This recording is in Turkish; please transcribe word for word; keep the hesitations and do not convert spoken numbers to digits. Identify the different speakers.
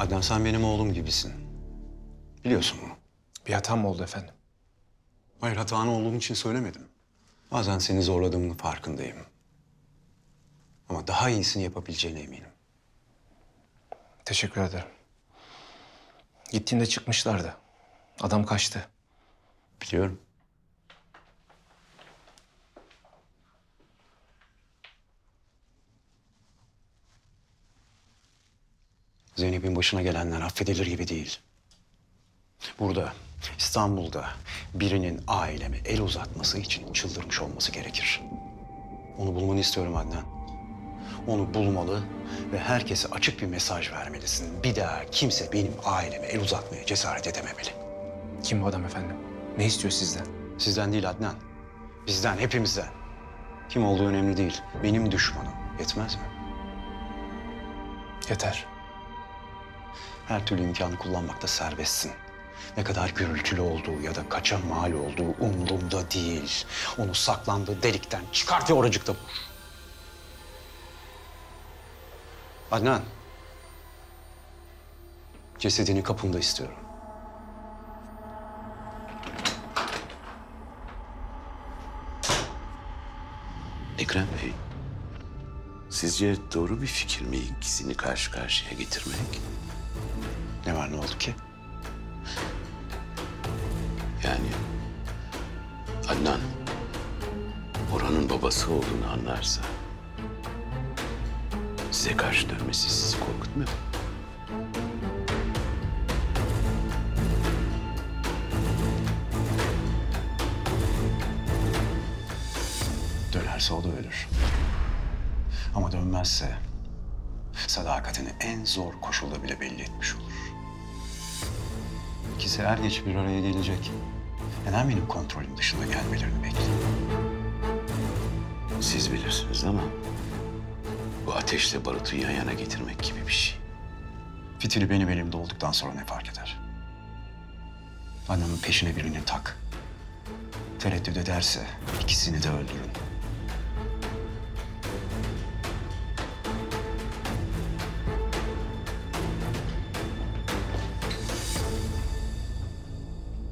Speaker 1: Adnan, sen benim oğlum gibisin. Biliyorsun bunu.
Speaker 2: Bir hatam mı oldu efendim?
Speaker 1: Hayır, hatanı olduğum için söylemedim. Bazen seni zorladığımın farkındayım. Ama daha iyisini yapabileceğine eminim.
Speaker 2: Teşekkür ederim. Gittiğinde çıkmışlardı. Adam kaçtı.
Speaker 1: Biliyorum. Zeynep'in başına gelenler affedilir gibi değil. Burada, İstanbul'da birinin aileme el uzatması için çıldırmış olması gerekir. Onu bulmanı istiyorum Adnan. Onu bulmalı ve herkese açık bir mesaj vermelisin. Bir daha kimse benim aileme el uzatmaya cesaret edememeli.
Speaker 2: Kim bu adam efendim? Ne istiyor sizden?
Speaker 1: Sizden değil Adnan. Bizden, hepimizden. Kim olduğu önemli değil. Benim düşmanım. Yetmez mi?
Speaker 2: Yeter.
Speaker 1: Her türlü imkanı kullanmakta serbestsin. Ne kadar gürültülü olduğu ya da kaça mal olduğu umurumda değil. Onu saklandığı delikten çıkart ve oracıkta bul. Adnan. Cesedini kapımda istiyorum.
Speaker 3: Ekrem Bey, sizce doğru bir fikir mi ikisini karşı karşıya getirmek?
Speaker 1: Ne var, ne oldu ki?
Speaker 3: Yani Adnan Orhan'ın babası olduğunu anlarsa size karşı dönmesi sizi korkutmuyor mu?
Speaker 1: Dönerse o da ölür. Ama dönmezse sadakatini en zor koşulda bile belli etmiş olur. İkisi er geç bir araya gelecek. Neden benim kontrolüm dışında gelmelerini bekliyorum?
Speaker 3: Siz bilirsiniz ama bu ateşle barutu yan yana getirmek gibi bir şey.
Speaker 1: Fitili benim elimde olduktan sonra ne fark eder? Adnan'ın peşine birini tak. Tereddüt ederse ikisini de öldürün.